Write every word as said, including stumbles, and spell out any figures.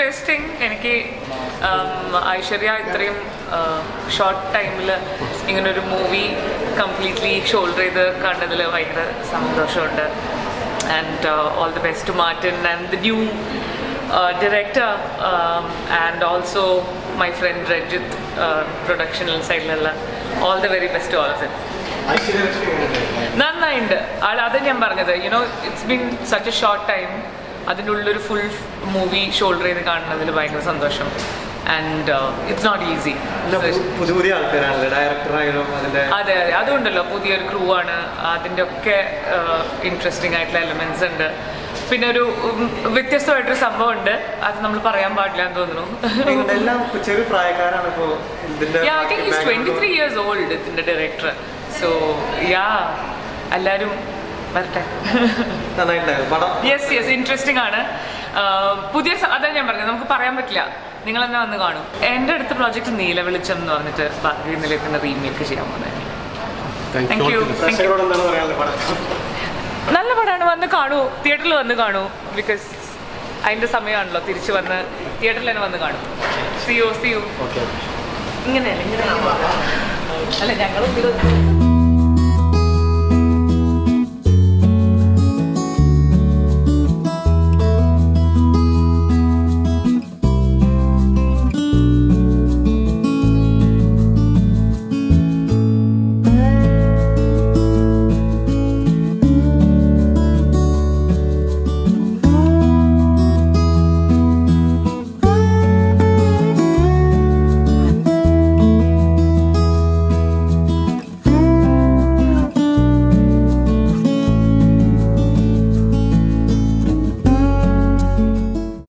interesting. എനിക്ക് ഐശ്വര്യ ഇത്രയും short ടൈമിൽ ഇങ്ങനൊരു മൂവി കംപ്ലീറ്റ്ലി ഷോൾഡർ ചെയ്ത് കണ്ടതിൽ ഭയങ്കര സന്തോഷമുണ്ട്. And all the best to Martin and the new director um, and also my friend Rajit uh, productional side. All the very best to all of them. നന്നായിണ്ട്. അത് ഞാൻ പറഞ്ഞത്, you know it's been such a short time. അതിൻ്റെ ഉള്ളൊരു full movie shoulder ചെയ്ത് കാണുന്നതിൽ ഭയങ്കര സന്തോഷം. And it's not easy. പുതിയ പുതിയ ആൾക്കാരാണല്ലേ ഡയറക്ടറായാലും. അതെ അതെ, അതുകൊണ്ടല്ലോ പുതിയൊരു ക്രൂ ആണ്. അതിൻ്റെ ഒക്കെ ഇൻട്രസ്റ്റിംഗ് ആയിട്ടുള്ള എലമെന്റ്സ് ഉണ്ട്. പിന്നെ ഒരു വ്യത്യസ്തമായിട്ടൊരു സംഭവം ഉണ്ട്, അത് നമ്മൾ പറയാൻ പാടില്ല എന്ന് തോന്നുന്നു. I think is twenty three years old ഇതിന്റെ ഡയറക്ടർ. സോ യാ, എല്ലാവരും വരട്ടെ. യെസ് യെസ്, ഇൻട്രസ്റ്റിംഗ് ആണ്. പുതിയ അതാ ഞാൻ പറഞ്ഞത്, നമുക്ക് പറയാൻ പറ്റില്ല. നിങ്ങൾ തന്നെ വന്ന് കാണും. എൻ്റെ അടുത്ത പ്രോജക്റ്റ് നീല വെളിച്ചം എന്ന് പറഞ്ഞിട്ട് ഭാഗ്യ നിലയത്തിൻ്റെ റീമേക്ക് ചെയ്യാൻ പോകുന്നത്. Thank you. നല്ല പടമാണ്, വന്ന് കാണൂ, തിയേറ്ററിൽ വന്ന് കാണൂ. ബിക്കോസ് അതിൻ്റെ സമയമാണല്ലോ, തിരിച്ചു വന്ന് തിയേറ്ററിൽ തന്നെ വന്ന് കാണും. See you see you. ഇങ്ങനെയല്ല, ഇങ്ങനെ അല്ല ഞങ്ങളും